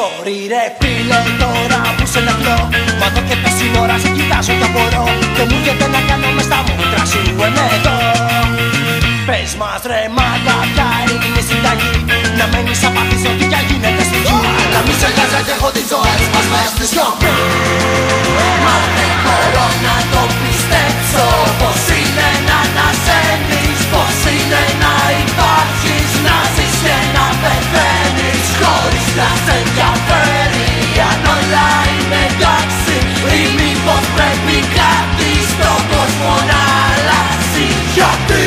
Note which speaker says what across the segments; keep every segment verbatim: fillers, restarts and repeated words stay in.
Speaker 1: Sorry ρε φίλε τώρα που σε λεπτό, μα εδώ και τόση ώρα σε κοιτάζω κι απορώ. Και μου έρχεται να κάνω μες στα μούτρα σου εμέ εδώ. Πες μας ρε μάγκα ποια είναι η συνταγή, να μένεις απαθής ό,τι κι αν γίνεται στη γη. Να μην σε νοιάζει και έχω τις ζωές μας μες στη σιωπή. Μα δεν μπορώ να το πιστέψω, πως είναι να ανασένεις, πως είναι να υπάρχεις, να ζεις και να πεθαίνεις χωρίς να σε ενδιαφέρει αν όλα είναι εντάξει ή μήπως πρέπει κάτι στον κόσμο να αλλάξει. Γιατί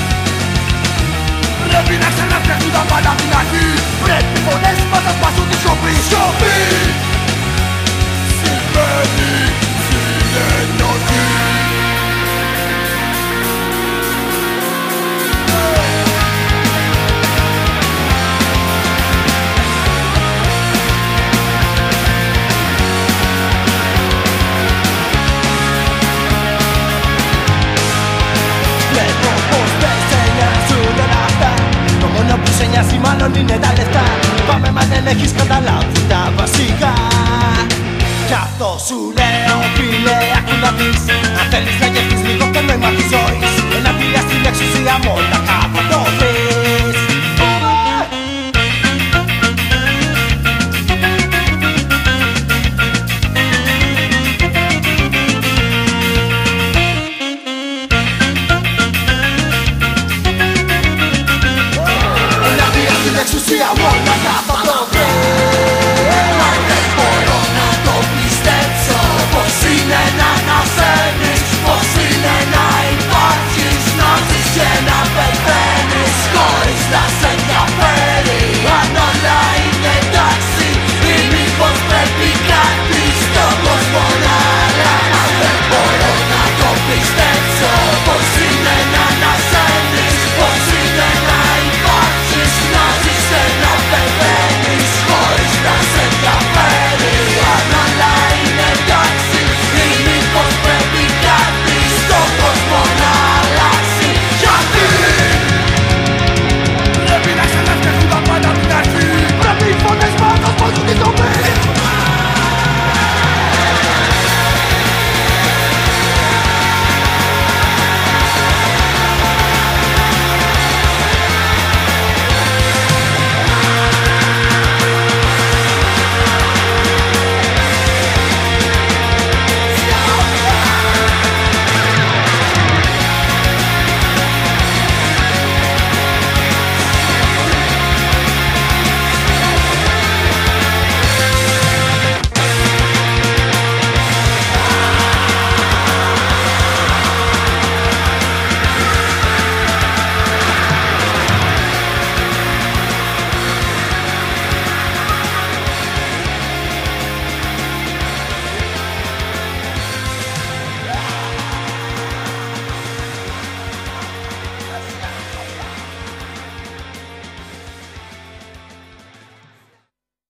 Speaker 1: πρέπει να ξαναφτιαχτούν τα πάντα απ' την αρχή, πρέπει οι φωνές μας να σπάσουν τη σιωπή. Σιωπή σημαίνει συνενοχή. Μάλλον είναι τα λεφτά. Πάμε μα δεν έχεις καταλάβει τα βασικά. Κι αυτό σου λέω φίλε, άκου να δεις. Αν θέλεις να γευτείς λίγο το νόημα της ζωής, ένα φίλια στην εξουσία μόλα κάποτε.